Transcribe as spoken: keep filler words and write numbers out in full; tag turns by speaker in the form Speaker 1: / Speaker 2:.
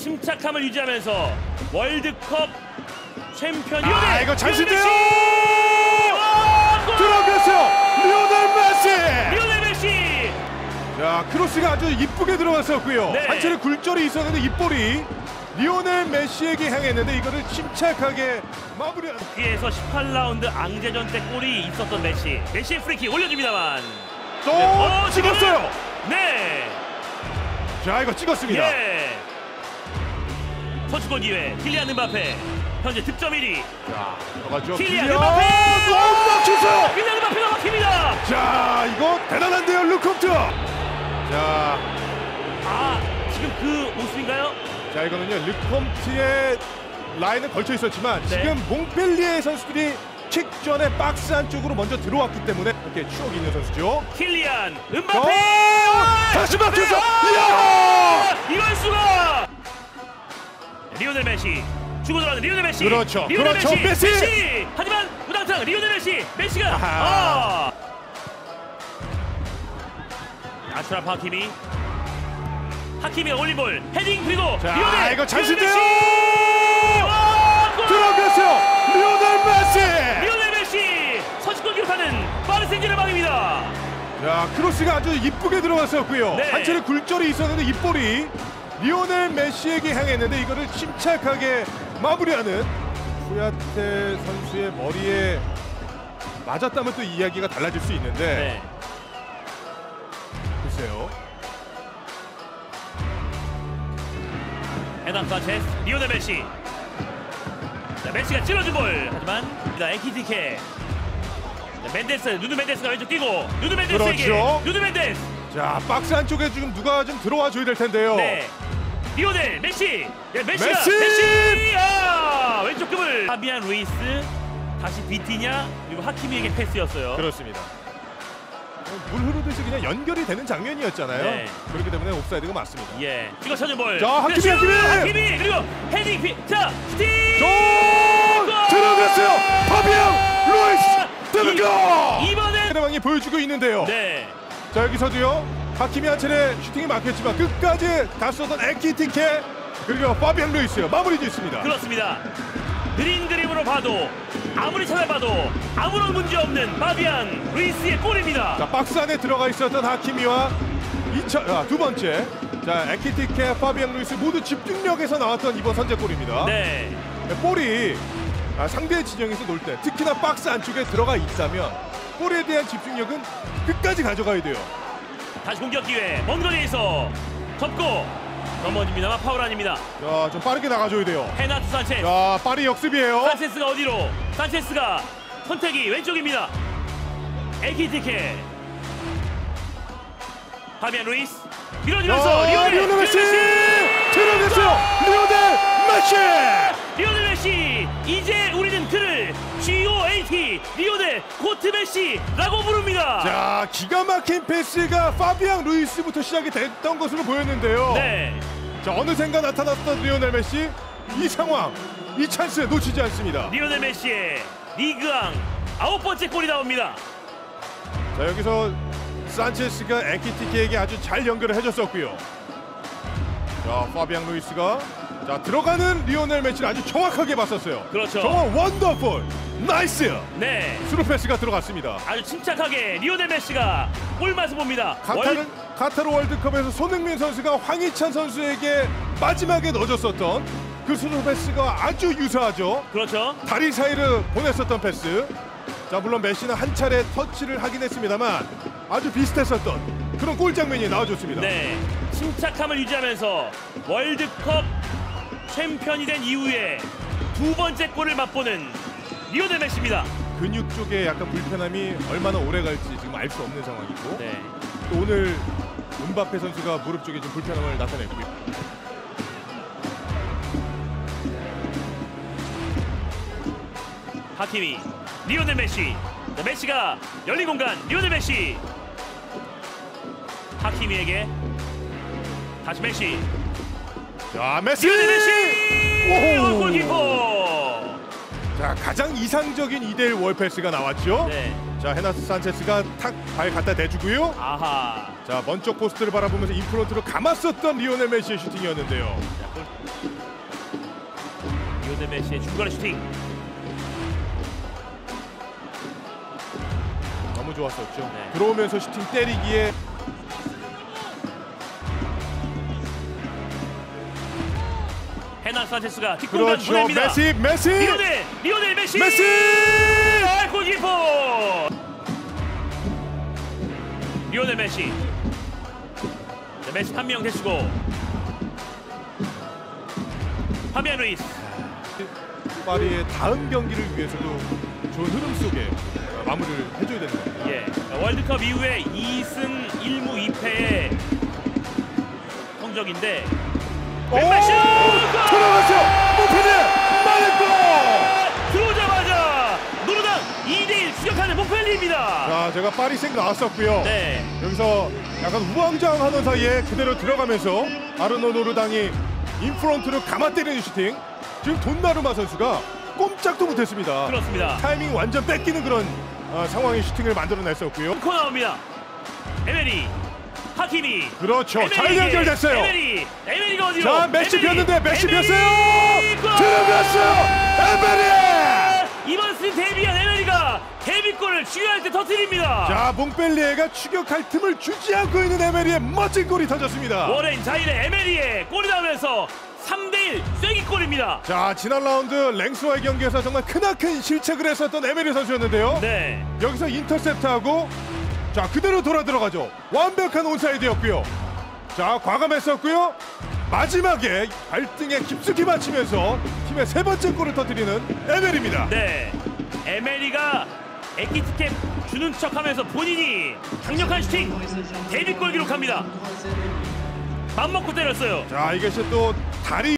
Speaker 1: 침착함을 유지하면서 월드컵 챔피언 리오넬
Speaker 2: 아 이거 찬스인데요.
Speaker 1: 아,
Speaker 2: 들어갔어요. 리오넬 메시.
Speaker 1: 리오넬 메시.
Speaker 2: 자 크로스가 아주 이쁘게 들어갔었고요.
Speaker 1: 네.
Speaker 2: 한 차례 굴절이 있었는데 이 볼이 리오넬 메시에게 향했는데 이거를 침착하게 마무리하는.
Speaker 1: 국기에서 십팔 라운드 앙제전 때 골이 있었던 메시. 메시의 프리킥 올려줍니다만
Speaker 2: 또
Speaker 1: 네. 어,
Speaker 2: 찍었어요.
Speaker 1: 네.
Speaker 2: 자 이거 찍었습니다.
Speaker 1: 예. 선취골 기회. 킬리안 음바페. 현재 득점 일 위.
Speaker 2: 자 들어가죠.
Speaker 1: 킬리안
Speaker 2: 킬리안.
Speaker 1: 음바페.
Speaker 2: 너무 막혔어요.
Speaker 1: 킬리안 음바페가 막힙니다.
Speaker 2: 자 이거 대단한데요 루컴트. 자,
Speaker 1: 아 지금 그 모습인가요?
Speaker 2: 자 이거는요 르컴트의 라인은 걸쳐 있었지만
Speaker 1: 네.
Speaker 2: 지금 몽펠리에 선수들이 킥 전에 박스 안쪽으로 먼저 들어왔기 때문에 이렇게 추억이 있는 선수죠.
Speaker 1: 킬리안
Speaker 2: 어,
Speaker 1: 음바페.
Speaker 2: 다시 막혀서
Speaker 1: 아,
Speaker 2: 이야!
Speaker 1: 이럴 수가. 리오넬 메시 주고 들어가는 리오넬 메시.
Speaker 2: 그렇죠.
Speaker 1: 리오넬
Speaker 2: 그렇죠. 메시!
Speaker 1: 메시. 하지만 우당탕 리오넬 메시. 메시가
Speaker 2: 아하.
Speaker 1: 아. 아슈라프 하키미. 하키미가 올린볼 헤딩 그리고
Speaker 2: 자
Speaker 1: 리오넬
Speaker 2: 이거 찬스인데요.
Speaker 1: 아, 골!
Speaker 2: 들어갔어요. 리오넬 메시.
Speaker 1: 리오넬 메시 선취골 기록하는 파리 생제르맹입니다.
Speaker 2: 자 크로스가 아주 이쁘게 들어갔었고요.
Speaker 1: 네.
Speaker 2: 한 차례 굴절이 있었는데 이 볼이 리오넬 메시에게 향했는데 이거를 침착하게 마무리하는 후야테 선수의 머리에 맞았다면 또 이야기가 달라질 수 있는데
Speaker 1: 네.
Speaker 2: 글쎄요.
Speaker 1: 에단 산체스 리오넬 메시. 자, 메시가 찔러준 볼 하지만 에키티케. 자, 멘데스 누누 멘데스가 왼쪽 뛰고 누누 멘데스에게
Speaker 2: 그렇죠.
Speaker 1: 누누 멘데스.
Speaker 2: 자 박스 안쪽에 지금 누가 좀 들어와 줘야 될 텐데요.
Speaker 1: 네. 리오넬 메시. 네, 메시가
Speaker 2: 메시!
Speaker 1: 메시. 아 왼쪽 급을 파비안 루이스 다시 비티냐 그리고 하키미에게 패스였어요.
Speaker 2: 그렇습니다. 물 흐르듯이 그냥 연결이 되는 장면이었잖아요.
Speaker 1: 네.
Speaker 2: 그렇기 때문에 옵사이드가 맞습니다.
Speaker 1: 예. 찍어 쳐준 볼.
Speaker 2: 자, 하키미,
Speaker 1: 슛!
Speaker 2: 하키미!
Speaker 1: 하키미 그리고 헤딩 피. 자 스틱.
Speaker 2: 조 들어갔어요. 파비앙 루이스 들어가.
Speaker 1: 이번에
Speaker 2: 상대방이 보여주고 있는데요.
Speaker 1: 네.
Speaker 2: 자 여기서도요. 하키미 한 차례 슈팅이 막혔지만 끝까지 다쏘던 에키티케 그리고 파비앙 루이스요. 마무리 짓습니다.
Speaker 1: 그렇습니다. 느린 그림으로 봐도 아무리 찾아봐도 아무런 문제 없는 파비안 루이스의 골입니다.
Speaker 2: 자 박스 안에 들어가 있었던 하키미와 이 차, 아, 두 번째 자 에키티케 파비앙 루이스 모두 집중력에서 나왔던 이번 선제골입니다.
Speaker 1: 네.
Speaker 2: 볼이 아, 상대 진영에서 놀 때 특히나 박스 안쪽에 들어가 있다면 볼에 대한 집중력은 끝까지 가져가야 돼요.
Speaker 1: 다시 공격 기회. 먼 거리에서 접고 넘어집니다만 파울 아닙니다.
Speaker 2: 자, 좀 빠르게 나가줘야 돼요.
Speaker 1: 헤나투 산체스.
Speaker 2: 자, 파리 역습이에요.
Speaker 1: 산체스가 어디로? 산체스가 선택이 왼쪽입니다. 에키티케. 파비안 루이스 밀어주면서 리오넬,
Speaker 2: 리오넬 메시 들어갔어요. 리오넬 메시.
Speaker 1: 리오넬 메시. 이제 우리는 그를 지 오 에이 티 리오넬 고트 메시라고 부릅니다.
Speaker 2: 자, 기가 막힌 패스가 파비앙 루이스부터 시작이 됐던 것으로 보였는데요.
Speaker 1: 네.
Speaker 2: 자, 어느샌가 나타났던 리오넬 메시 이 상황, 이 찬스 놓치지 않습니다.
Speaker 1: 리오넬 메시의 리그왕 아홉 번째 골이 나옵니다.
Speaker 2: 자, 여기서 산체스가 에키티케에게 아주 잘 연결을 해줬었고요. 자, 파비앙 루이스가 자 들어가는 리오넬 메시를 아주 정확하게 봤었어요.
Speaker 1: 그렇죠.
Speaker 2: 정말 원더풀, 나이스.
Speaker 1: 네.
Speaker 2: 스루 패스가 들어갔습니다.
Speaker 1: 아주 침착하게 리오넬 메시가 골맛을 봅니다.
Speaker 2: 카타르,
Speaker 1: 월...
Speaker 2: 카타르 월드컵에서 손흥민 선수가 황희찬 선수에게 마지막에 넣어줬었던 그 스루 패스가 아주 유사하죠.
Speaker 1: 그렇죠.
Speaker 2: 다리 사이를 보냈었던 패스. 자 물론 메시는 한 차례 터치를 하긴 했습니다만 아주 비슷했었던 그런 골 장면이 나와줬습니다.
Speaker 1: 네. 침착함을 유지하면서 월드컵 챔피언이 된 이후에 두 번째 골을 맛보는 리오넬 메시입니다.
Speaker 2: 근육 쪽에 약간 불편함이 얼마나 오래 갈지 지금 알 수 없는 상황이고
Speaker 1: 네.
Speaker 2: 또 오늘 음바페 선수가 무릎 쪽에 좀 불편함을 나타냈고요.
Speaker 1: 하키미, 리오넬 메시. 자, 메시가 열린 공간, 리오넬 메시. 하키미에게 다시 메시.
Speaker 2: 자 메시.
Speaker 1: 리오넬 메시.
Speaker 2: 오호.
Speaker 1: 골키퍼.
Speaker 2: 자, 가장 이상적인 이 대 일 월 패스가 나왔죠.
Speaker 1: 네.
Speaker 2: 자, 헤나스 산체스가 탁 발 갖다 대주고요.
Speaker 1: 아하.
Speaker 2: 자, 먼쪽 포스트를 바라보면서 인프론트로 감았었던 리오넬 메시의 슈팅이었는데요.
Speaker 1: 자, 골. 리오넬 메시의 중거리 슈팅.
Speaker 2: 너무 좋았었죠.
Speaker 1: 네.
Speaker 2: 들어오면서 슈팅 때리기에
Speaker 1: 헤나 산체스가 뒷공간
Speaker 2: 그렇죠.
Speaker 1: 보냅니다.
Speaker 2: 메시, 메시,
Speaker 1: 리오넬, 리오넬 메시.
Speaker 2: 메시.
Speaker 1: 아, 골키퍼. 리오넬 메시. 자, 메시 한 명 대치고. 파비안 루이스.
Speaker 2: 파리의 다음 경기를 위해서도 좋은 흐름 속에 마무리를 해줘야 되는 겁니다.
Speaker 1: 예. 자, 월드컵 이후에 이 승 일 무 이 패의 성적인데.
Speaker 2: 오!
Speaker 1: 메시!
Speaker 2: 들어갔어요. 목표는 마레코.
Speaker 1: 들어오자마자 노르당 이 대 일 추격하는 목펠리입니다.
Speaker 2: 자, 제가 파리 생 나왔었고요.
Speaker 1: 네.
Speaker 2: 여기서 약간 우왕좌왕하는 사이에 그대로 들어가면서 아르노 노르당이 인프런트로 감아 때리는 슈팅. 지금 돈나루마 선수가 꼼짝도 못했습니다.
Speaker 1: 그렇습니다.
Speaker 2: 타이밍 완전 뺏기는 그런 어, 상황의 슈팅을 만들어냈었고요.
Speaker 1: 코 나옵니다. 에메리, 하키미.
Speaker 2: 그렇죠. 잘
Speaker 1: 에메리에게,
Speaker 2: 연결됐어요.
Speaker 1: 에메리, 에메리가 어디로?
Speaker 2: 자, 메시
Speaker 1: 에메리,
Speaker 2: 폈는데 메시
Speaker 1: 에메리!
Speaker 2: 폈어요.
Speaker 1: 골!
Speaker 2: 들어갔어요. 에메리.
Speaker 1: 이번 시즌 데뷔한 에메리가 데뷔골을 중요할 때 터뜨립니다.
Speaker 2: 자, 몽펠리에가 추격할 틈을 주지 않고 있는 에메리의 멋진 골이 터졌습니다.
Speaker 1: 워렌 자일의 에메리의 골이 나오면서 삼 대 일 쐐기골입니다.
Speaker 2: 자, 지난 라운드 랭스와의 경기에서 정말 크나큰 실책을 했었던 에메리 선수였는데요.
Speaker 1: 네.
Speaker 2: 여기서 인터셉트하고 자, 그대로 돌아 들어가죠. 완벽한 온사이드였고요. 자, 과감했었고요. 마지막에 발등에 깊숙이 맞히면서 팀의 세 번째 골을 터뜨리는 에메리입니다.
Speaker 1: 네. 에메리가 에키티캡 주는 척하면서 본인이 강력한 슈팅 데뷔골 기록합니다. 맘먹고 때렸어요.
Speaker 2: 자, 이것이 또 다리